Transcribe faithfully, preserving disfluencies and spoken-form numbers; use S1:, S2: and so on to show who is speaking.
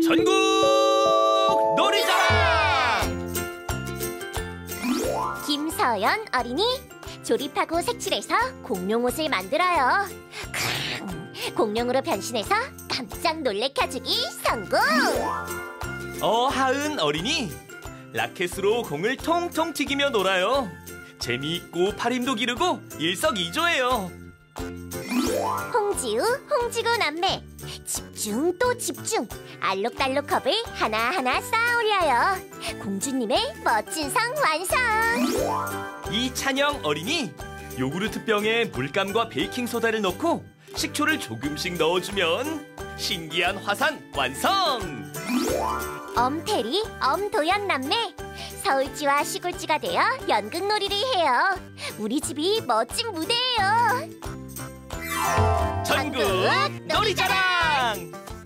S1: 전국 놀이자랑!
S2: 김서연 어린이 조립하고 색칠해서 공룡 옷을 만들어요. 쾅! 공룡으로 변신해서 깜짝 놀래켜주기 성공!
S1: 어하은 어린이 라켓으로 공을 통통 튀기며 놀아요. 재미있고 팔힘도 기르고 일석이조예요.
S2: 홍지우, 홍지구 남매 집중 또 집중 알록달록 컵을 하나하나 쌓아 올려요. 공주님의 멋진 성 완성!
S1: 이찬영 어린이 요구르트 병에 물감과 베이킹소다를 넣고 식초를 조금씩 넣어주면 신기한 화산 완성!
S2: 엄태리, 엄도연 남매 서울지와 시골지가 되어 연극놀이를 해요. 우리 집이 멋진 무대예요.
S1: 전국 놀이자랑!